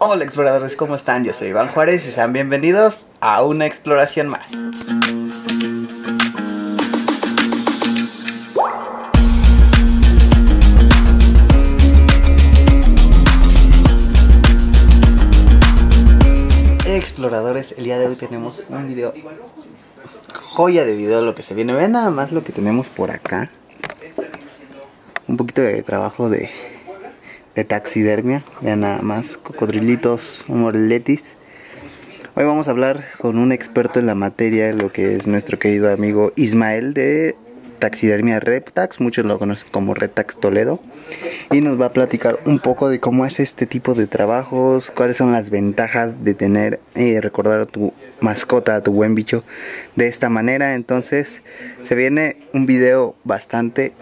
Hola exploradores, ¿cómo están? Yo soy Iván Juárez y sean bienvenidos a una exploración más. Exploradores, el día de hoy tenemos un video, joya de video lo que se viene. Vean nada más lo que tenemos por acá. Un poquito de trabajo de taxidermia. Vean nada más, cocodrilitos, morelettis. Hoy vamos a hablar con un experto en la materia, lo que es nuestro querido amigo Ismael de Taxidermia Reptax, muchos lo conocen como Reptax Toledo, y nos va a platicar un poco de cómo es este tipo de trabajos, cuáles son las ventajas de tener recordar a tu mascota, a tu buen bicho de esta manera. Entonces se viene un video bastante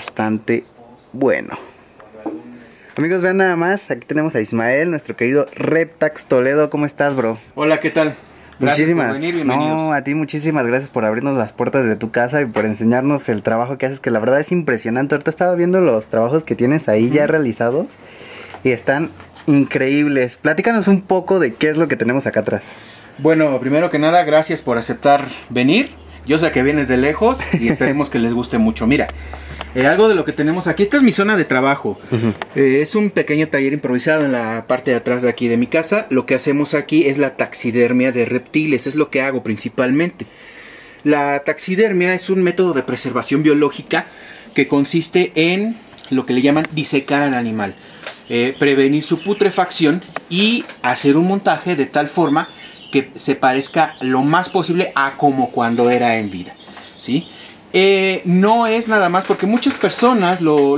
bueno. Amigos, vean nada más, aquí tenemos a Ismael, nuestro querido Reptax Toledo. ¿Cómo estás, bro? Hola, ¿qué tal? Gracias por venir, bienvenidos. No, a ti muchísimas gracias por abrirnos las puertas de tu casa y por enseñarnos el trabajo que haces, que la verdad es impresionante. Ahorita estaba viendo los trabajos que tienes ahí ya realizados y están increíbles. Platícanos un poco de qué es lo que tenemos acá atrás. Bueno, primero que nada, gracias por aceptar venir. Yo sé que vienes de lejos y esperemos que les guste mucho. Mira, algo de lo que tenemos aquí, esta es mi zona de trabajo. Es un pequeño taller improvisado en la parte de atrás de aquí de mi casa. Lo que hacemos aquí es la taxidermia de reptiles, es lo que hago principalmente. La taxidermia es un método de preservación biológica que consiste en lo que le llaman disecar al animal, prevenir su putrefacción y hacer un montaje de tal forma que se parezca lo más posible a como cuando era en vida, ¿sí? No es nada más porque muchas personas lo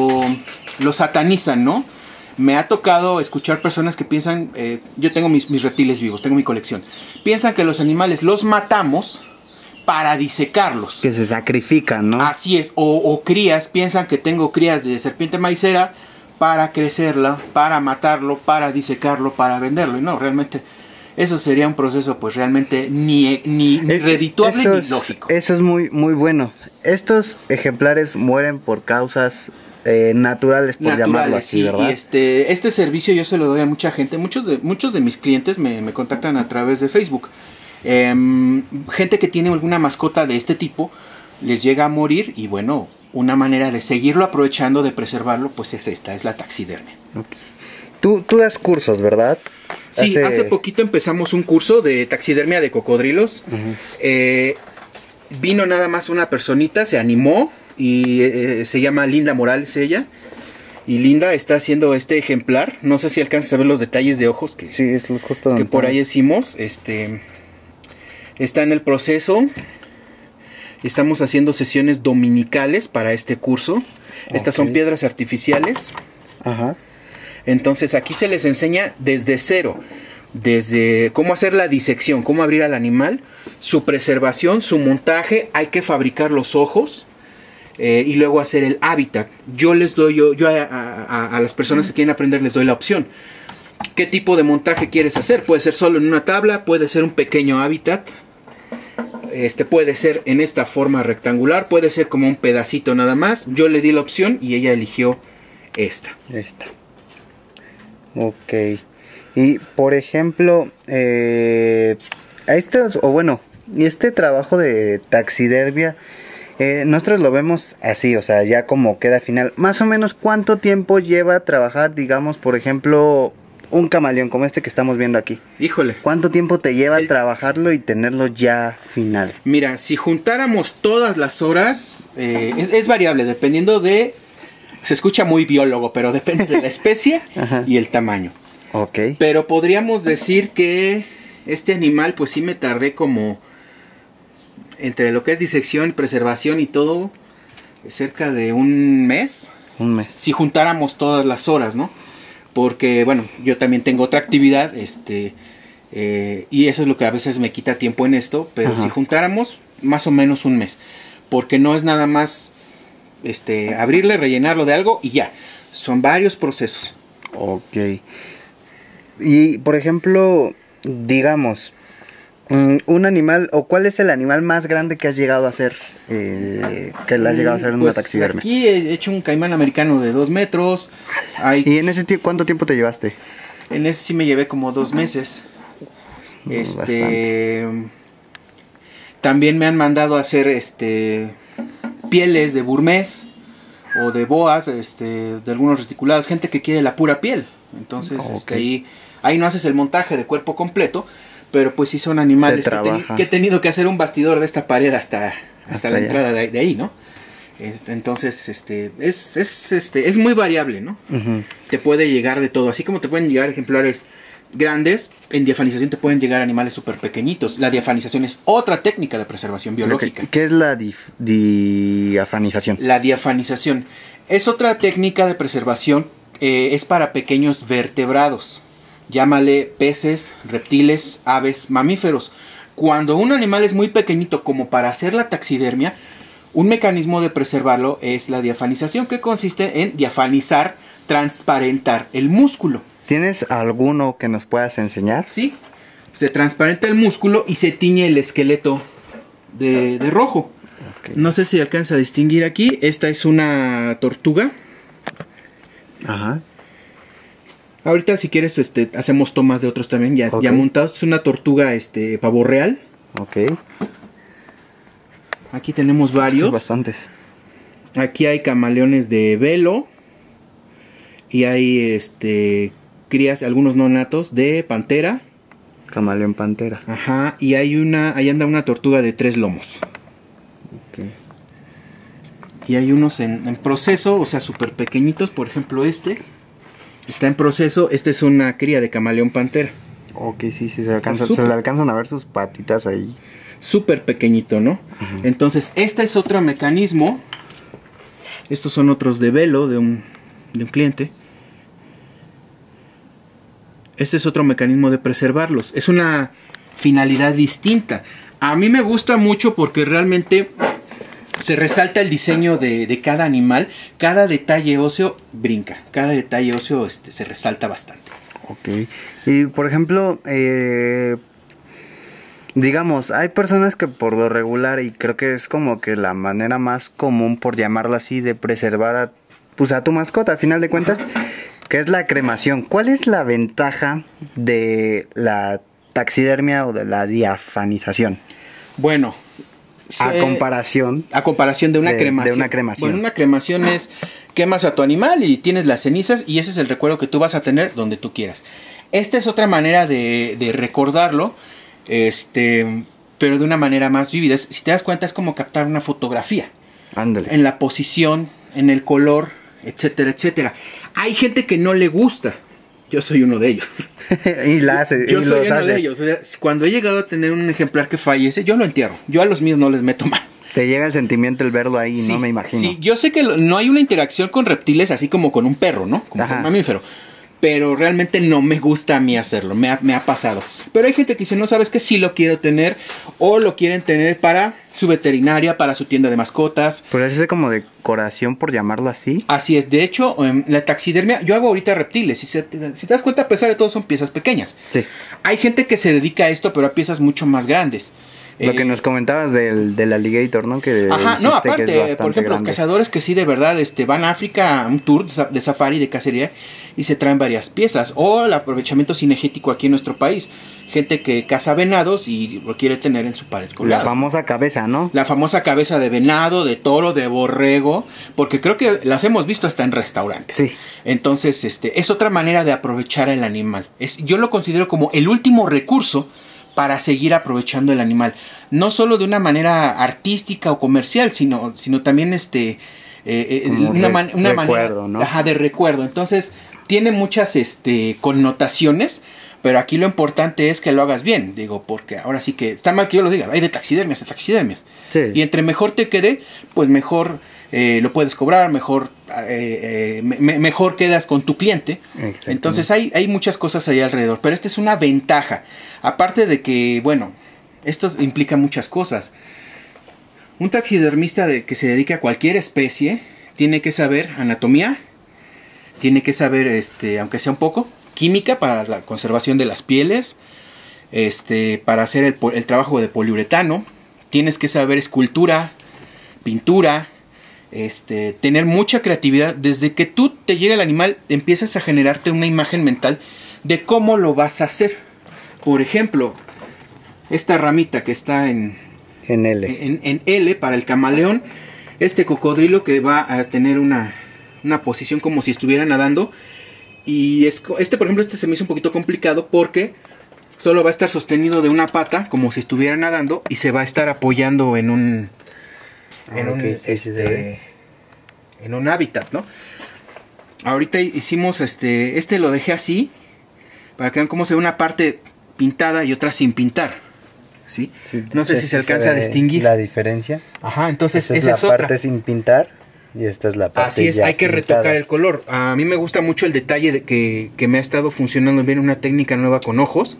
satanizan, ¿no? Me ha tocado escuchar personas que piensan, yo tengo mis reptiles vivos, tengo mi colección. Piensan que los animales los matamos para disecarlos. Que se sacrifican, ¿no? Así es, o crías, piensan que tengo crías de serpiente maicera para crecerla, para matarlo, para disecarlo, para venderlo. Y no, realmente eso sería un proceso pues realmente ni redituable ni lógico. Eso es muy bueno. Estos ejemplares mueren por causas naturales, por llamarlo así, sí, ¿verdad? Y este servicio yo se lo doy a mucha gente. Muchos de mis clientes me contactan a través de Facebook. Gente que tiene alguna mascota de este tipo les llega a morir y bueno, una manera de seguirlo aprovechando, de preservarlo, pues es esta, es la taxidermia. Okay. Tú das cursos, ¿verdad? Sí, hace poquito empezamos un curso de taxidermia de cocodrilos. Vino nada más una personita, se animó y se llama Linda Morales ella. Y Linda está haciendo este ejemplar. No sé si alcanzas a ver los detalles de ojos que, sí, es justo donde que por ahí hicimos. Está en el proceso. Estamos haciendo sesiones dominicales para este curso. Estas son piedras artificiales. Ajá. Entonces aquí se les enseña desde cero, desde cómo hacer la disección, cómo abrir al animal, su preservación, su montaje, hay que fabricar los ojos y luego hacer el hábitat. Yo les doy, a las personas que quieren aprender les doy la opción. ¿Qué tipo de montaje quieres hacer? Puede ser solo en una tabla, puede ser un pequeño hábitat, puede ser en esta forma rectangular, puede ser como un pedacito nada más. Yo le di la opción y ella eligió esta. Ok. Y por ejemplo, este trabajo de taxidermia, nosotros lo vemos así, o sea, ya como queda final. Más o menos, ¿cuánto tiempo lleva trabajar, digamos, por ejemplo, un camaleón como este que estamos viendo aquí? Híjole. ¿Cuánto tiempo te lleva trabajarlo y tenerlo ya final? Mira, si juntáramos todas las horas, es variable, dependiendo de... Se escucha muy biólogo, pero depende de la especie y el tamaño. Ok. Pero podríamos decir que este animal, pues sí me tardé como... Entre lo que es disección, preservación y todo, cerca de un mes. Un mes. Si juntáramos todas las horas, ¿no? Porque, bueno, yo también tengo otra actividad, y eso es lo que a veces me quita tiempo en esto. Pero si juntáramos, más o menos un mes. Porque no es nada más... abrirle, rellenarlo de algo y ya. Son varios procesos. Ok. Y por ejemplo, digamos, un animal, o ¿cuál es el animal más grande que has llegado a hacer? Que le has llegado a hacer en una taxidermia. Aquí he hecho un caimán americano de 2 metros. ¿Y en ese tiempo cuánto tiempo te llevaste? En ese sí me llevé como 2 meses. También me han mandado a hacer pieles de burmés o de boas, de algunos reticulados, gente que quiere la pura piel. Entonces, ahí no haces el montaje de cuerpo completo, pero pues sí son animales que he tenido que hacer un bastidor de esta pared hasta la entrada de ahí, ¿no? Entonces, es muy variable, ¿no? Uh-huh. Te puede llegar de todo, así como te pueden llegar ejemplares grandes, en diafanización te pueden llegar animales súper pequeñitos. La diafanización es otra técnica de preservación biológica. ¿Qué es la diafanización? La diafanización es otra técnica de preservación, es para pequeños vertebrados. Llámale peces, reptiles, aves, mamíferos. Cuando un animal es muy pequeñito como para hacer la taxidermia, un mecanismo de preservarlo es la diafanización, que consiste en diafanizar, transparentar el músculo. ¿Tienes alguno que nos puedas enseñar? Sí, se transparenta el músculo y se tiñe el esqueleto de rojo. Okay. No sé si alcanza a distinguir aquí. Esta es una tortuga. Ajá. Ahorita si quieres hacemos tomas de otros también ya montados. Es una tortuga pavo real. Ok. Aquí tenemos varios. Bastantes. Aquí hay camaleones de velo. Y hay crías, algunos no natos, de pantera. Camaleón pantera. Ajá. Y ahí anda una tortuga de 3 lomos. Ok. Y hay unos en proceso, o sea, súper pequeñitos. Por ejemplo, está en proceso. Esta es una cría de camaleón pantera. Ok, sí, se le alcanzan a ver sus patitas ahí. Súper pequeñito, ¿no? Uh-huh. Entonces, este es otro mecanismo. Estos son otros de velo de un cliente. Este es otro mecanismo de preservarlos. Es una finalidad distinta. A mí me gusta mucho porque realmente se resalta el diseño de cada animal. Cada detalle óseo brinca. Cada detalle óseo se resalta bastante. Ok. Y por ejemplo, digamos, hay personas que por lo regular, y creo que es como que la manera más común, por llamarlo así, de preservar a tu mascota, a final de cuentas, que es la cremación. ¿Cuál es la ventaja de la taxidermia o de la diafanización? Bueno, a comparación de una cremación. De una cremación. Bueno, una cremación es quemas a tu animal y tienes las cenizas y ese es el recuerdo que tú vas a tener donde tú quieras. Esta es otra manera de recordarlo, pero de una manera más vívida. Si te das cuenta, es como captar una fotografía. Ándale. En la posición, en el color, etcétera, etcétera. Hay gente que no le gusta. Yo soy uno de ellos. Yo soy uno de ellos. O sea, cuando he llegado a tener un ejemplar que fallece, yo lo entierro. Yo a los míos no les meto mano. Te llega el sentimiento el verlo ahí, sí, ¿no? Me imagino. Sí, yo sé que no hay una interacción con reptiles así como con un perro, ¿no? Como con un mamífero. Pero realmente no me gusta a mí hacerlo, me ha pasado. Pero hay gente que dice, no, sabes que sí lo quiero tener, o lo quieren tener para su veterinaria, para su tienda de mascotas. Pero es como decoración, por llamarlo así. Así es, de hecho, la taxidermia, yo hago ahorita reptiles, si te das cuenta, a pesar de todo son piezas pequeñas. Sí. Hay gente que se dedica a esto, pero a piezas mucho más grandes. Lo que nos comentabas del alligator, ¿no? No, aparte, por ejemplo, grande. Cazadores que sí de verdad van a África a un tour de safari, de cacería, y se traen varias piezas. O el aprovechamiento cinegético aquí en nuestro país. Gente que caza venados y lo quiere tener en su pared colgada. La famosa cabeza, ¿no? La famosa cabeza de venado, de toro, de borrego, porque creo que las hemos visto hasta en restaurantes. Sí. Entonces, es otra manera de aprovechar el animal. Yo lo considero como el último recurso para seguir aprovechando el animal, no solo de una manera artística o comercial, sino también una manera, ¿no? De recuerdo. Entonces tiene muchas connotaciones, pero aquí lo importante es que lo hagas bien, digo, porque ahora sí que está mal que yo lo diga, hay de taxidermias a taxidermias. Sí. Y entre mejor te quede, pues mejor lo puedes cobrar, mejor quedas con tu cliente. Entonces hay muchas cosas ahí alrededor, pero esta es una ventaja. Aparte de que, bueno, esto implica muchas cosas. Un taxidermista que se dedique a cualquier especie tiene que saber anatomía, tiene que saber, aunque sea un poco, química para la conservación de las pieles, para hacer el trabajo de poliuretano, tienes que saber escultura, pintura, tener mucha creatividad. Desde que tú te llega el animal, empiezas a generarte una imagen mental de cómo lo vas a hacer. Por ejemplo, esta ramita que está en L para el camaleón, este cocodrilo que va a tener una posición como si estuviera nadando. Y por ejemplo, este se me hizo un poquito complicado porque solo va a estar sostenido de una pata como si estuviera nadando y se va a estar apoyando en un hábitat, ¿no? Ahorita hicimos lo dejé así para que vean cómo se ve una parte pintada y otra sin pintar, ¿sí? Sí, no sé si se alcanza a distinguir la diferencia. Ajá, entonces esa es la parte sin pintar y esta es la parte así es, ya hay que pintada. retocar el color. A mí me gusta mucho el detalle de que me ha estado funcionando bien una técnica nueva con ojos.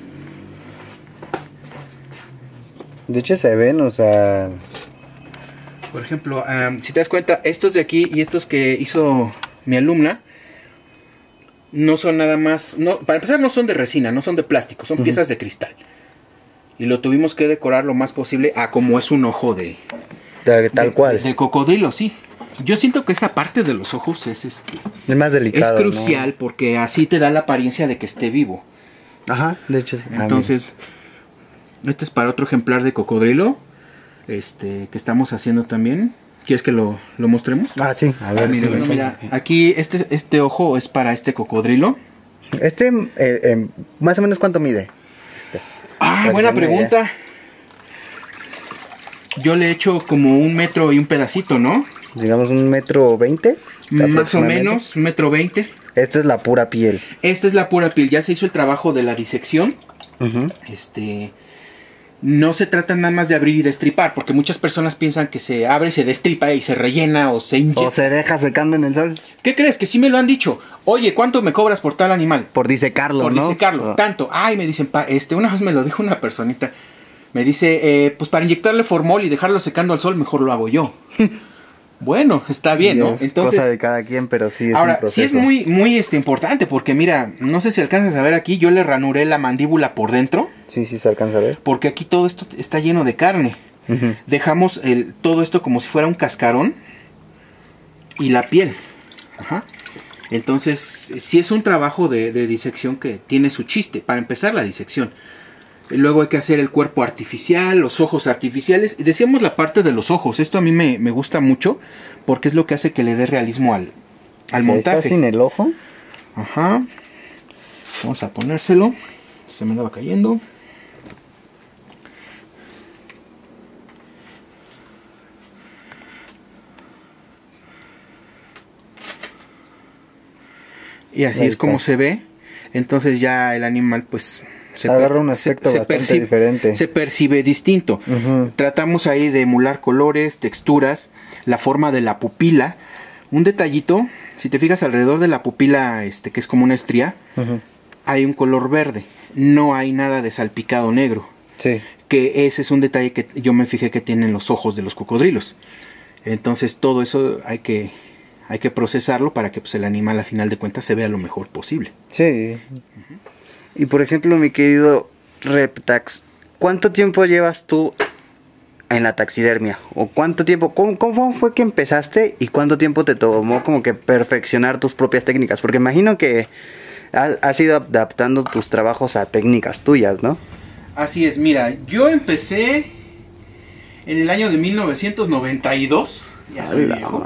De hecho se ven, o sea... Por ejemplo, si te das cuenta, estos de aquí y estos que hizo mi alumna, no son nada más... para empezar, no son de resina, no son de plástico, son piezas de cristal. Y lo tuvimos que decorar lo más posible a como es un ojo tal cual. De cocodrilo, sí. Yo siento que esa parte de los ojos es más delicado. Es crucial, ¿no? Porque así te da la apariencia de que esté vivo. Ajá, de hecho. Entonces, este es para otro ejemplar de cocodrilo. Que estamos haciendo también. ¿Quieres que lo mostremos? Ah, sí. A ver, mira, aquí este ojo es para este cocodrilo. Más o menos ¿cuánto mide? Buena pregunta. Yo le he hecho como 1 metro y un pedacito, ¿no? Digamos 1,20 m. Más o menos, 1,20 m. Esta es la pura piel. Esta es la pura piel. Ya se hizo el trabajo de la disección. No se trata nada más de abrir y destripar, porque muchas personas piensan que se abre, se destripa y se rellena o se inyecta. O se deja secando en el sol. ¿Qué crees? Que sí me lo han dicho. Oye, ¿cuánto me cobras por tal animal? Por disecarlo, por ¿no? Por disecarlo, tanto. Ay, me dicen, una vez me lo dijo una personita. Me dice, pues para inyectarle formol y dejarlo secando al sol, mejor lo hago yo. Bueno, está bien, ¿no? Entonces, cosa de cada quien, pero sí es ahora, un proceso. Sí es muy, muy importante, porque mira, no sé si alcanzas a ver aquí, yo le ranuré la mandíbula por dentro. Sí, se alcanza a ver. Porque aquí todo esto está lleno de carne. Dejamos todo esto como si fuera un cascarón y la piel. Ajá. Entonces, sí es un trabajo de disección que tiene su chiste. Para empezar, la disección. Luego hay que hacer el cuerpo artificial, los ojos artificiales. Y decíamos la parte de los ojos. Esto a mí me gusta mucho porque es lo que hace que le dé realismo al montaje. ¿Está sin el ojo? Ajá. Vamos a ponérselo. Se me andaba cayendo. Y así es como se ve. Entonces ya el animal pues agarra un aspecto bastante diferente. Se percibe distinto. Tratamos ahí de emular colores, texturas, la forma de la pupila. Un detallito, si te fijas alrededor de la pupila, que es como una estría, hay un color verde. No hay nada de salpicado negro. Sí. Que ese es un detalle que yo me fijé que tienen los ojos de los cocodrilos. Entonces todo eso hay que procesarlo para que pues, el animal a final de cuentas se vea lo mejor posible. Sí. Y por ejemplo, mi querido Reptax, ¿cuánto tiempo llevas tú en la taxidermia? ¿O cuánto tiempo, cómo fue que empezaste y cuánto tiempo te tomó como que perfeccionar tus propias técnicas? Porque imagino que has ido adaptando tus trabajos a técnicas tuyas, ¿no? Así es, mira, yo empecé en el año de 1992. Ya soy viejo.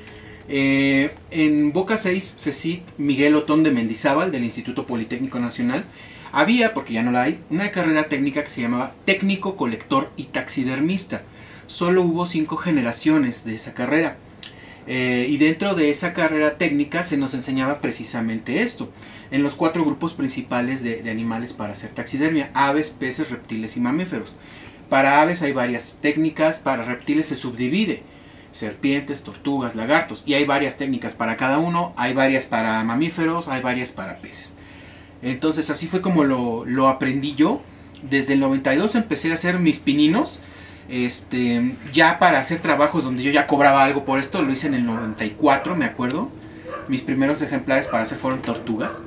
En Boca 6, CECIT Miguel Otón de Mendizábal, del Instituto Politécnico Nacional, había, porque ya no la hay, una carrera técnica que se llamaba técnico, colector y taxidermista. Solo hubo 5 generaciones de esa carrera. Y dentro de esa carrera técnica se nos enseñaba precisamente esto. En los 4 grupos principales de animales para hacer taxidermia: aves, peces, reptiles y mamíferos. Para aves hay varias técnicas, para reptiles se subdivide: serpientes, tortugas, lagartos, y hay varias técnicas para cada uno. Hay varias para mamíferos, hay varias para peces. Entonces así fue como lo aprendí yo. Desde el 92 empecé a hacer mis pininos. Ya para hacer trabajos donde yo ya cobraba algo por esto, lo hice en el 94, me acuerdo. Mis primeros ejemplares para hacer fueron tortugas.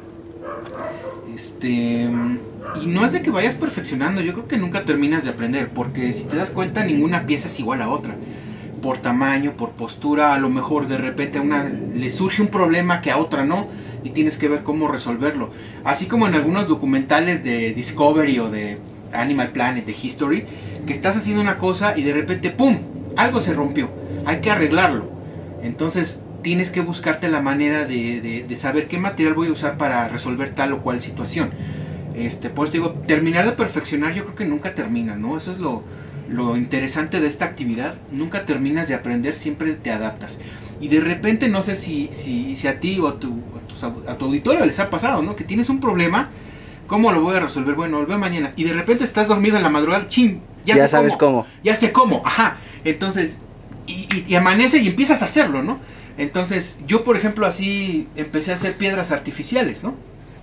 Y no es de que vayas perfeccionando, yo creo que nunca terminas de aprender, porque si te das cuenta, ninguna pieza es igual a otra. Por tamaño, por postura, a lo mejor de repente a una le surge un problema que a otra no. y tienes que ver cómo resolverlo. Así como en algunos documentales de Discovery o de Animal Planet, de History, que estás haciendo una cosa y de repente ¡pum!, algo se rompió, hay que arreglarlo. Entonces tienes que buscarte la manera de saber qué material voy a usar para resolver tal o cual situación. Pues digo, terminar de perfeccionar, yo creo que nunca terminas, ¿no? Eso es lo interesante de esta actividad. Nunca terminas de aprender, siempre te adaptas. Y de repente, no sé si a ti o a tu auditorio les ha pasado, ¿no? Que tienes un problema, ¿cómo lo voy a resolver? Bueno, lo veo mañana. Y de repente estás dormido en la madrugada, ¡chin! Ya sabes cómo. Ya sé cómo, ajá. Entonces, y amanece y empiezas a hacerlo, ¿no? Entonces, yo por ejemplo así empecé a hacer piedras artificiales, ¿no?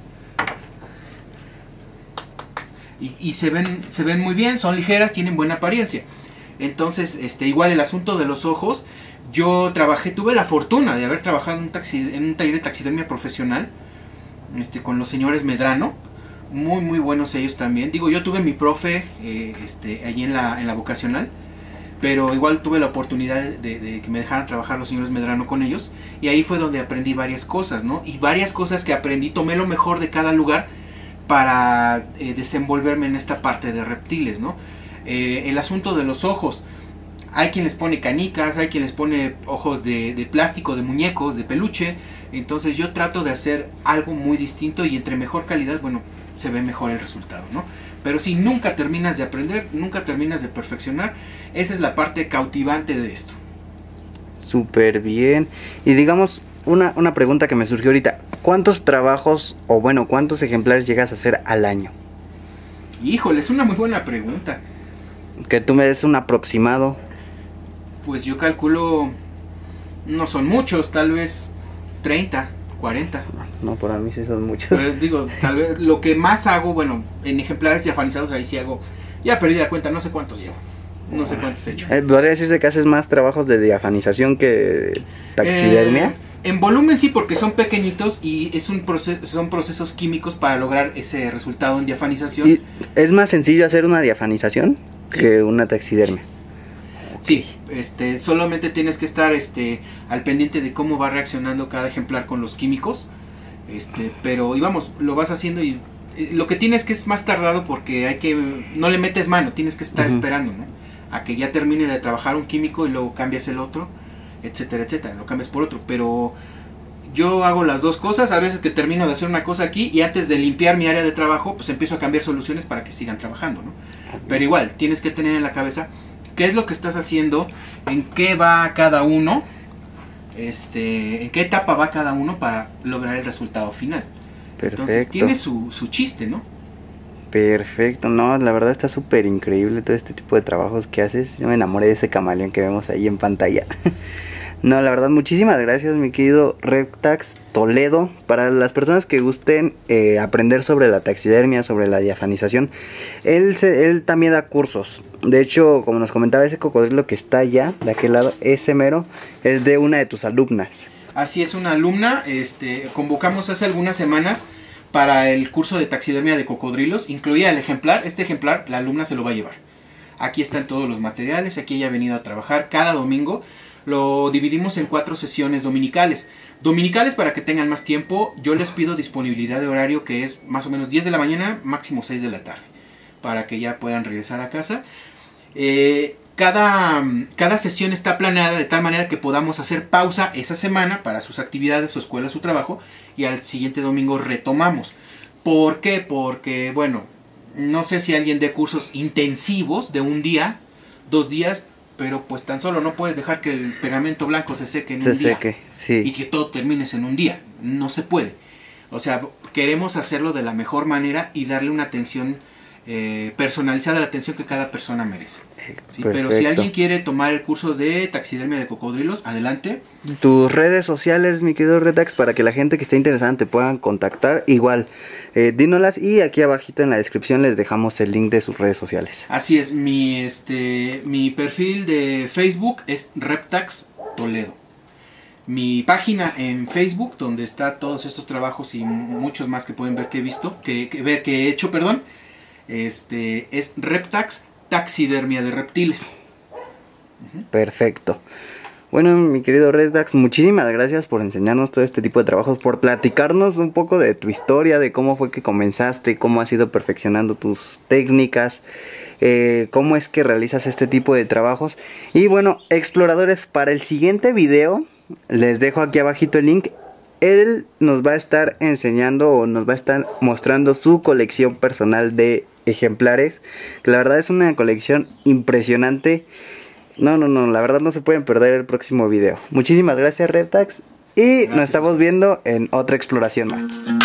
Y se ven muy bien, son ligeras, tienen buena apariencia. Entonces, igual el asunto de los ojos, yo tuve la fortuna de haber trabajado en un taller de taxidermia profesional, con los señores Medrano, muy buenos ellos también. Digo, yo tuve mi profe, allí en la vocacional, pero igual tuve la oportunidad de que me dejaran trabajar los señores Medrano con ellos, y ahí fue donde aprendí varias cosas, ¿no? Y varias cosas que aprendí, tomé lo mejor de cada lugar para desenvolverme en esta parte de reptiles, ¿no? El asunto de los ojos, hay quien les pone canicas, hay quien les pone ojos de plástico, de muñecos, de peluche. Entonces yo trato de hacer algo muy distinto, y entre mejor calidad, bueno, se ve mejor el resultado, ¿no? Pero si nunca terminas de aprender, nunca terminas de perfeccionar, esa es la parte cautivante de esto. Súper bien. Y digamos, una pregunta que me surgió ahorita, ¿cuántos trabajos, o bueno, cuántos ejemplares llegas a hacer al año? Híjole, es una muy buena pregunta. Que tú me des un aproximado. Pues yo calculo, no son muchos, tal vez 30, 40. No, para mí sí son muchos. Pero digo, tal vez lo que más hago, bueno, en ejemplares diafanizados, ahí sí hago, ya perdí la cuenta, no sé cuántos llevo. No sé cuántos he hecho. ¿Podría decirse que haces más trabajos de diafanización que taxidermia? En volumen sí, porque son pequeñitos y son procesos químicos para lograr ese resultado en diafanización. ¿Y es más sencillo hacer una diafanización que una taxidermia? Sí, solamente tienes que estar al pendiente de cómo va reaccionando cada ejemplar con los químicos. Pero, y vamos, lo vas haciendo, y lo que tienes que es más tardado porque no le metes mano, tienes que estar esperando, ¿no? A que ya termine de trabajar un químico y luego cambias el otro, etcétera, etcétera, lo cambias por otro. Pero yo hago las dos cosas, a veces que termino de hacer una cosa aquí y antes de limpiar mi área de trabajo, pues empiezo a cambiar soluciones para que sigan trabajando, ¿no? Pero igual, tienes que tener en la cabeza qué es lo que estás haciendo, en qué va cada uno, en qué etapa va cada uno para lograr el resultado final. Perfecto. Entonces tiene su chiste, ¿no? Perfecto, no, la verdad está súper increíble todo este tipo de trabajos que haces. Yo me enamoré de ese camaleón que vemos ahí en pantalla. No, la verdad, muchísimas gracias, mi querido Reptax Toledo. Para las personas que gusten aprender sobre la taxidermia, sobre la diafanización, él también da cursos. De hecho, como nos comentaba, ese cocodrilo que está allá, de aquel lado, ese mero, es de una de tus alumnas. Así es, una alumna. Convocamos hace algunas semanas para el curso de taxidermia de cocodrilos. Incluía el ejemplar. Este ejemplar la alumna se lo va a llevar. Aquí están todos los materiales. Aquí ella ha venido a trabajar cada domingo. Lo dividimos en 4 sesiones dominicales. Dominicales para que tengan más tiempo. Yo les pido disponibilidad de horario que es más o menos 10 de la mañana, máximo 6 de la tarde. Para que ya puedan regresar a casa. Cada sesión está planeada de tal manera que podamos hacer pausa esa semana para sus actividades, su escuela, su trabajo, y al siguiente domingo retomamos. ¿Por qué? Porque, bueno, no sé si alguien dé cursos intensivos de un día, 2 días, pero pues tan solo no puedes dejar que el pegamento blanco se seque en un día. Sí. Y que todo termines en un día. No se puede. O sea, queremos hacerlo de la mejor manera y darle una atención personalizada, la atención que cada persona merece. Sí, pero si alguien quiere tomar el curso de taxidermia de cocodrilos, adelante. Tus redes sociales, mi querido Reptax, para que la gente que esté interesada te puedan contactar, igual, dínolas, y aquí abajito en la descripción les dejamos el link de sus redes sociales. Así es, mi perfil de Facebook es Reptax Toledo. Mi página en Facebook, donde está todos estos trabajos y muchos más que pueden ver que he visto, que he hecho, perdón, es Reptax Taxidermia de reptiles. Perfecto. Bueno, mi querido Reddax, muchísimas gracias por enseñarnos todo este tipo de trabajos, por platicarnos un poco de tu historia, de cómo fue que comenzaste, cómo has ido perfeccionando tus técnicas, cómo es que realizas este tipo de trabajos. Y bueno, exploradores, para el siguiente video, les dejo aquí abajito el link. Él nos va a estar enseñando o nos va a estar mostrando su colección personal de ejemplares, que la verdad es una colección impresionante. No, la verdad no se pueden perder el próximo video. Muchísimas gracias, Reddax, y nos estamos viendo en otra exploración más.